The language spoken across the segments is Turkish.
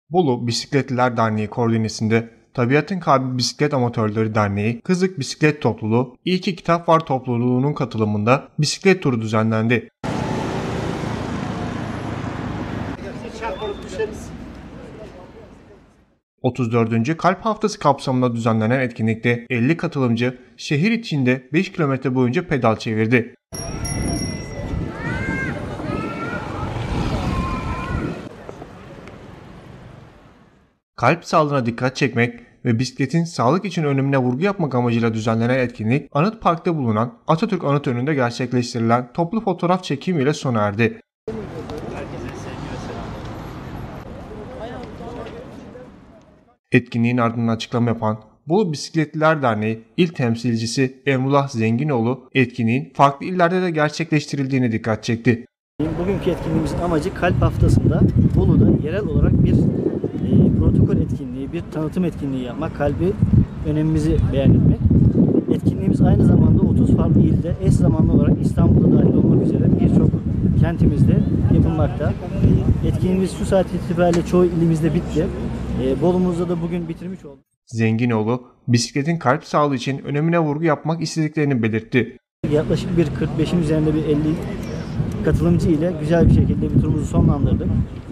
Bolu Bisikletliler Derneği koordinesinde Tabiatın Kalbi Bisiklet Amatörleri Derneği, Kızık Bisiklet Topluluğu, İyi Ki Kitap Var topluluğunun katılımında bisiklet turu düzenlendi. 34. Kalp Haftası kapsamında düzenlenen etkinlikte 50 katılımcı şehir içinde 5 kilometre boyunca pedal çevirdi. Kalp sağlığına dikkat çekmek ve bisikletin sağlık için önemine vurgu yapmak amacıyla düzenlenen etkinlik, Anıt Park'ta bulunan Atatürk Anıt önünde gerçekleştirilen toplu fotoğraf çekimiyle sona erdi. Etkinliğin ardından açıklama yapan Bolu Bisikletliler Derneği İl Temsilcisi Emrullah Zenginoğlu, etkinliğin farklı illerde de gerçekleştirildiğine dikkat çekti. Bugünkü etkinliğimizin amacı Kalp Haftası'nda Bolu'da yerel olarak bir protokol etkinliği, bir tanıtım etkinliği yapmak, kalbi önemimizi beyan etmek. Etkinliğimiz aynı zamanda 30 farklı ilde eş zamanlı olarak İstanbul'da dahil olmak üzere birçok kentimizde yapılmakta. Etkinliğimiz şu saat itibariyle çoğu ilimizde bitti. Bolu'muzda da bugün bitirmiş olduk. Zenginoğlu, bisikletin kalp sağlığı için önemine vurgu yapmak istediklerini belirtti. Yaklaşık bir 45'in üzerinde bir 50 katılımcı ile güzel bir şekilde bir turumuzu sonlandırdık.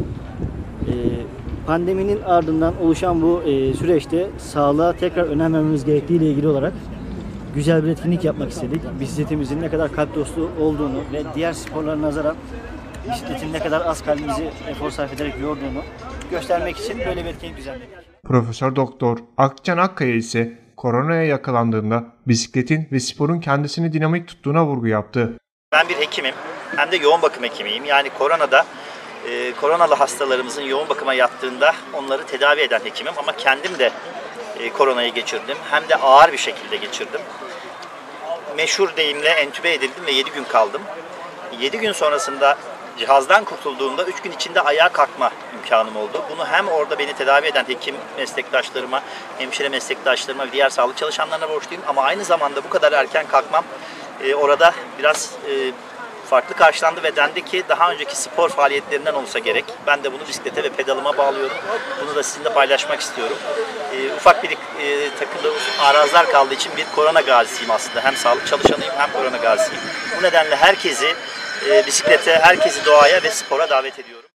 Pandeminin ardından oluşan bu süreçte sağlığa tekrar önem vermemiz gerektiği ile ilgili olarak güzel bir etkinlik yapmak istedik. Bisikletimizin ne kadar kalp dostu olduğunu ve diğer sporlara nazaran bisikletin ne kadar az kalbimizi efor sarf ederek yorduğunu göstermek için böyle bir etkinlik düzenledik. Profesör Doktor Akcan Akkaya ise koronaya yakalandığında bisikletin ve sporun kendisini dinamik tuttuğuna vurgu yaptı. Ben bir hekimim, hem de yoğun bakım hekimiyim. Yani koronalı hastalarımızın yoğun bakıma yattığında onları tedavi eden hekimim. Ama kendim de koronayı geçirdim, hem de ağır bir şekilde geçirdim. Meşhur deyimle entübe edildim ve 7 gün kaldım. 7 gün sonrasında cihazdan kurtulduğumda 3 gün içinde ayağa kalkma imkanım oldu. Bunu hem orada beni tedavi eden hekim meslektaşlarıma, hemşire meslektaşlarıma ve diğer sağlık çalışanlarına borçluyum. Ama aynı zamanda bu kadar erken kalkmam orada biraz farklı karşılandı ve dendi ki daha önceki spor faaliyetlerinden olsa gerek. Ben de bunu bisiklete ve pedalıma bağlıyorum. Bunu da sizinle paylaşmak istiyorum. Ufak bir takılı arazlar kaldığı için bir korona gazisiyim aslında. Hem sağlık çalışanıyım hem korona gazisiyim. Bu nedenle herkesi bisiklete, herkesi doğaya ve spora davet ediyorum.